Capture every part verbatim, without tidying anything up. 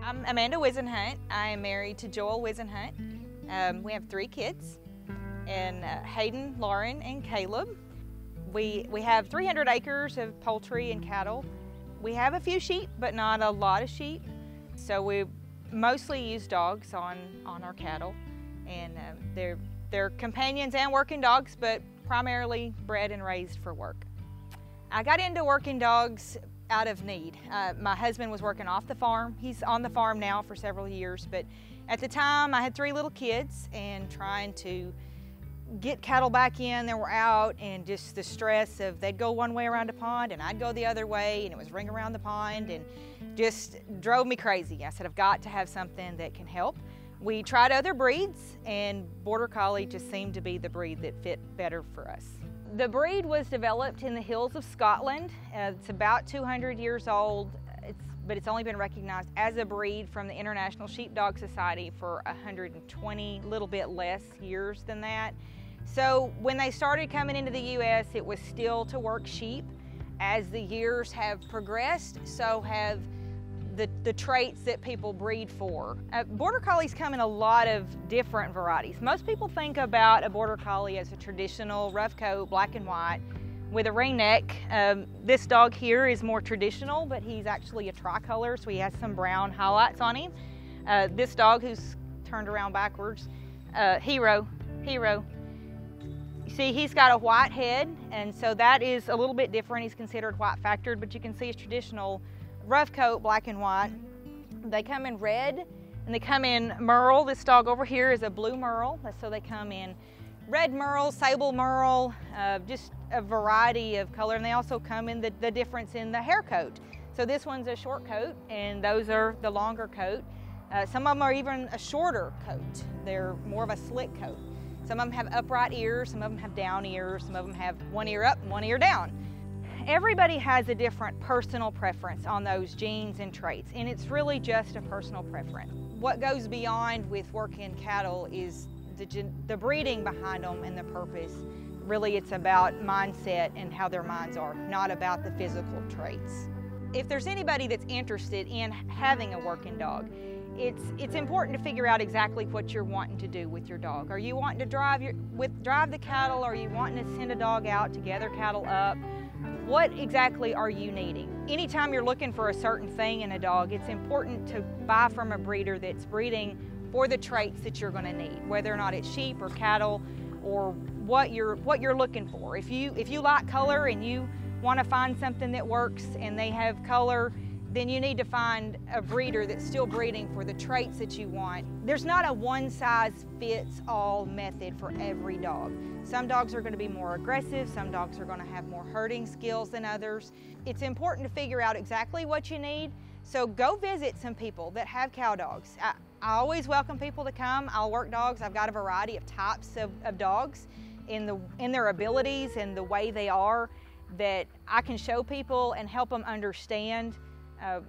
I'm Amanda Whisenhunt. I am married to Joel Whisenhunt. Um, we have three kids, and uh, Hayden, Lauren, and Caleb. We, we have three hundred acres of poultry and cattle. We have a few sheep, but not a lot of sheep. So we mostly use dogs on, on our cattle. And um, they're, they're companions and working dogs, but primarily bred and raised for work. I got into working dogs out of need. Uh, my husband was working off the farm. He's on the farm now for several years, but at the time I had three little kids and trying to get cattle back in, they were out, and just the stress of they'd go one way around a pond and I'd go the other way, and it was ring around the pond, and just drove me crazy. I said, I've got to have something that can help. We tried other breeds, and Border Collie just seemed to be the breed that fit better for us. The breed was developed in the hills of Scotland. Uh, it's about two hundred years old, it's, but it's only been recognized as a breed from the International Sheepdog Society for one hundred twenty, a little bit less years than that. So when they started coming into the U S, it was still to work sheep. As the years have progressed, so have the, the traits that people breed for. Uh, Border Collies come in a lot of different varieties. Most people think about a Border Collie as a traditional rough coat, black and white, with a ring neck. Um, this dog here is more traditional, but he's actually a tricolor, so he has some brown highlights on him. Uh, this dog, who's turned around backwards, uh, Hero, Hero. You see, he's got a white head, and so that is a little bit different. He's considered white factored, but you can see he's traditional rough coat, black and white. They come in red, and they come in merle. This dog over here is a blue merle, so they come in red merle, sable merle, uh, just a variety of color, and they also come in the, the difference in the hair coat. So this one's a short coat, and those are the longer coat. Uh, some of them are even a shorter coat. They're more of a slick coat. Some of them have upright ears, some of them have down ears, some of them have one ear up and one ear down. Everybody has a different personal preference on those genes and traits, and it's really just a personal preference. What goes beyond with working cattle is the, the breeding behind them and the purpose. Really, it's about mindset and how their minds are, not about the physical traits. If there's anybody that's interested in having a working dog, it's, it's important to figure out exactly what you're wanting to do with your dog. Are you wanting to drive, your, with, drive the cattle? Are you wanting to send a dog out to gather cattle up? What exactly are you needing? Anytime you're looking for a certain thing in a dog, it's important to buy from a breeder that's breeding for the traits that you're going to need, whether or not it's sheep or cattle or what you're what you're looking for. If you if you like color and you want to find something that works and they have color, then you need to find a breeder that's still breeding for the traits that you want. There's not a one-size-fits-all method for every dog. Some dogs are going to be more aggressive, some dogs are going to have more herding skills than others. It's important to figure out exactly what you need, so go visit some people that have cow dogs. I, I always welcome people to come. I'll work dogs. I've got a variety of types of, of dogs in, the, in their abilities and the way they are that I can show people and help them understand Uh,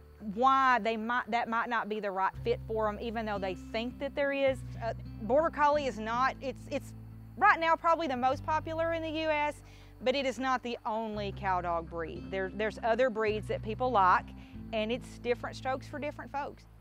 why they might that might not be the right fit for them, even though they think that there is. Uh, Border Collie is not, it's, it's right now probably the most popular in the U S, but it is not the only cow dog breed. There, there's other breeds that people like, and it's different strokes for different folks.